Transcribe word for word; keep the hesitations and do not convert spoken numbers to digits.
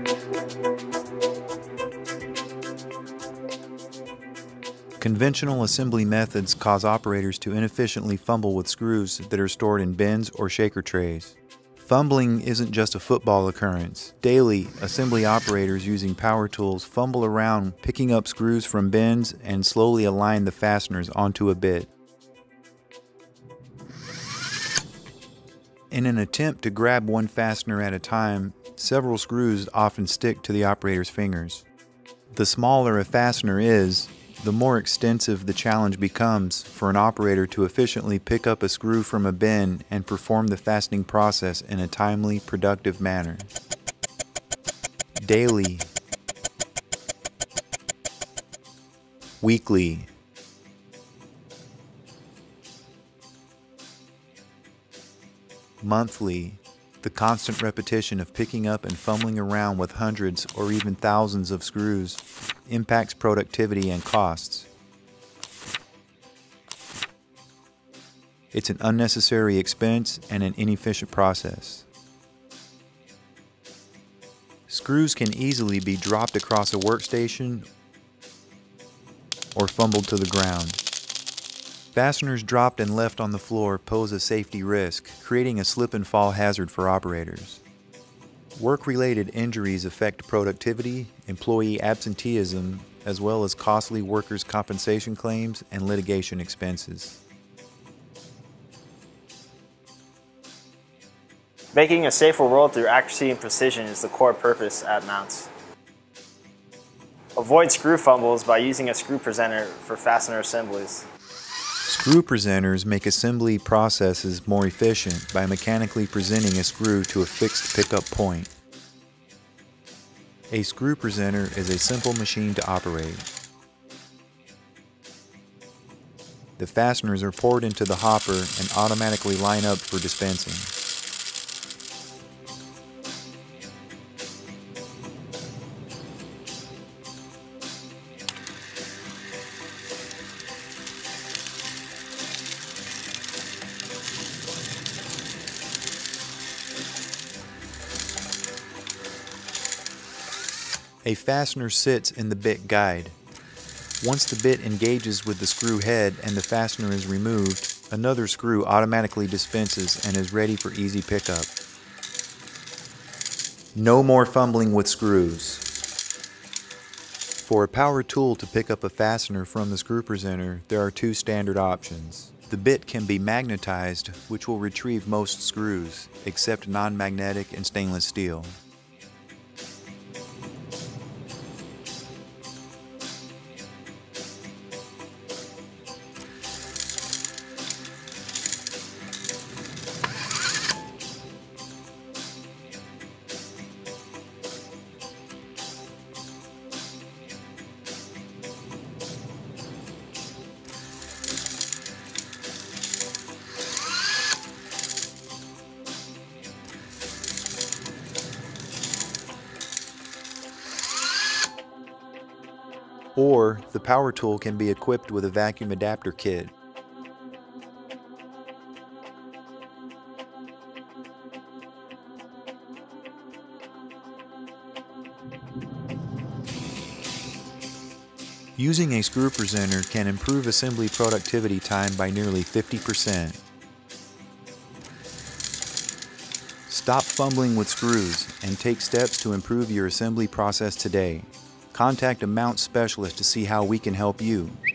Conventional assembly methods cause operators to inefficiently fumble with screws that are stored in bins or shaker trays. Fumbling isn't just a football occurrence. Daily, assembly operators using power tools fumble around picking up screws from bins and slowly align the fasteners onto a bit. In an attempt to grab one fastener at a time, several screws often stick to the operator's fingers. The smaller a fastener is, the more extensive the challenge becomes for an operator to efficiently pick up a screw from a bin and perform the fastening process in a timely, productive manner. Daily, weekly, monthly, the constant repetition of picking up and fumbling around with hundreds or even thousands of screws impacts productivity and costs. It's an unnecessary expense and an inefficient process. Screws can easily be dropped across a workstation or fumbled to the ground. Fasteners dropped and left on the floor pose a safety risk, creating a slip and fall hazard for operators. Work-related injuries affect productivity, employee absenteeism, as well as costly workers' compensation claims and litigation expenses. Making a safer world through accuracy and precision is the core purpose at Mounts. Avoid screw fumbles by using a screw presenter for fastener assemblies. Screw presenters make assembly processes more efficient by mechanically presenting a screw to a fixed pickup point. A screw presenter is a simple machine to operate. The fasteners are poured into the hopper and automatically line up for dispensing. A fastener sits in the bit guide. Once the bit engages with the screw head and the fastener is removed, another screw automatically dispenses and is ready for easy pickup. No more fumbling with screws. For a power tool to pick up a fastener from the screw presenter, there are two standard options. The bit can be magnetized, which will retrieve most screws, except non-magnetic and stainless steel. Or, the power tool can be equipped with a vacuum adapter kit. Using a screw presenter can improve assembly productivity time by nearly fifty percent. Stop fumbling with screws and take steps to improve your assembly process today. Contact a Mount specialist to see how we can help you.